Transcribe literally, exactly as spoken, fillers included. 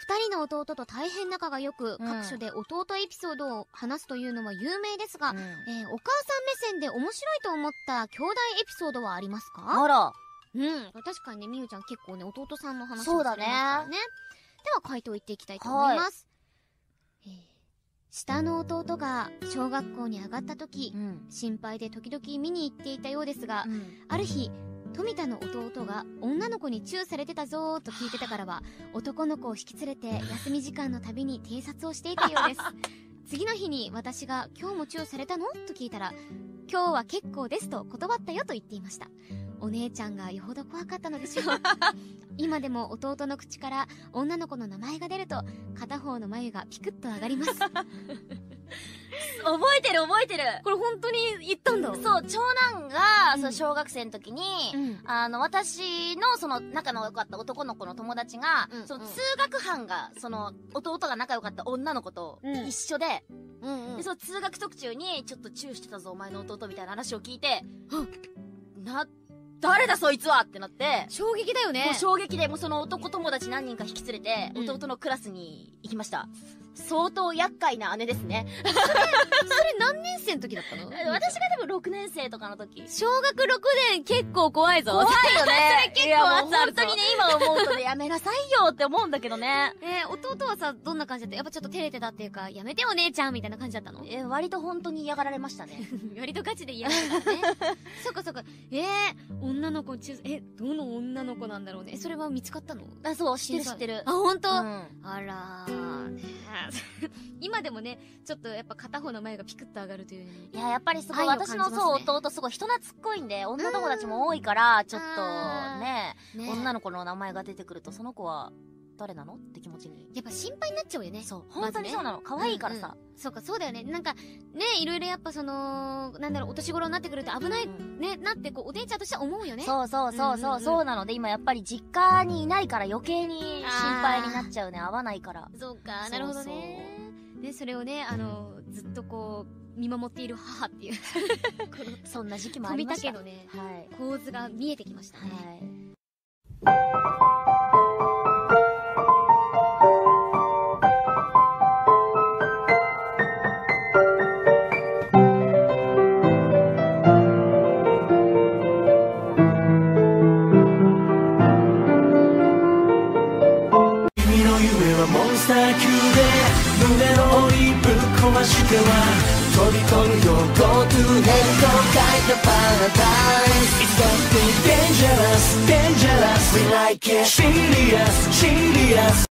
二人の弟と大変仲が良く、うん、各所で弟エピソードを話すというのは有名ですが、うん、えー、お母さん目線で面白いと思った兄弟エピソードはありますか？ あら。 うん。確かにね、みゆちゃん結構ね、弟さんの話をされますからね。では回答いっていきたいと思います。はい、えー、下の弟が小学校に上がった時、うん、心配で時々見に行っていたようですが、うん、ある日、富田の弟が女の子にチューされてたぞーと聞いてたからは、男の子を引き連れて休み時間のたびに偵察をしていたようです。次の日に私が今日もチューされたのと聞いたら、今日は結構ですと断ったよと言っていました。お姉ちゃんがよほど怖かったのでしょう。今でも弟の口から女の子の名前が出ると片方の眉がピクッと上がります。覚えてる覚えてる。 これ本当に言ったんだ。 そう、長男が、うん、そう小学生の時に、うん、あの私のその仲の良かった男の子の友達が、うんうん、その通学班がその弟が仲良かった女の子と一緒で、うんうん、でその通学途中にちょっとチューしてたぞお前の弟みたいな話を聞いて、な誰だそいつはってなって。 衝撃だよね。 もう衝撃で、もうその男友達何人か引き連れて、うん、弟のクラスに行きました。相当厄介な姉ですね。 それ、それ何年生の時だったの？ 私が多分ろくねん生とかの時。 小学ろくねん結構怖いぞ。 怖いよね。 それ結構圧あるぞ。 本当にね、今思うとね、やめなさいよって思うんだけどね。 えー、弟はさ、どんな感じだった？やっぱちょっと照れてたっていうか、やめてよ姉ちゃんみたいな感じだったの？ えー、割と本当に嫌がられましたね。 割とガチで嫌がられたね。そっかそっか。えー、女の子チュー、え、どの女の子なんだろうね。それは見つかったの？ あ、そう、知ってる知ってる。 あ、ほんと？うん、 あらー、ね今でもね、ちょっとやっぱ片方の眉がピクッと上がるという。 いや、やっぱりすごい、私のそう、弟すごい人懐っこいんで、女友達も多いから、ちょっとね、ね、女の子の名前が出てくると、その子は、誰なのって気持ちに。 やっぱ心配になっちゃうよね。 そう。本当にそうなの。可愛いからさ。 そうか、そうだよね。なんか、ね、いろいろやっぱその、なんだろう、お年頃になってくると危ない、ね、なって、こう、お姉ちゃんとしては思うよね。 そうそうそうそう、そうなので、今やっぱり実家にいないから余計に心配になっちゃうね。会わないから。 そうか、なるほどね。で、それをね、あの、ずっとこう、見守っている母っていう。 そんな時期もありました。 富田家のね、はい、構図が見えてきましたね。はい。 胸の檻ぶっ壊しては飛び込むよ Go to hell と書いたパラダイス It's got to be dangerous, dangerous We like it Serious, serious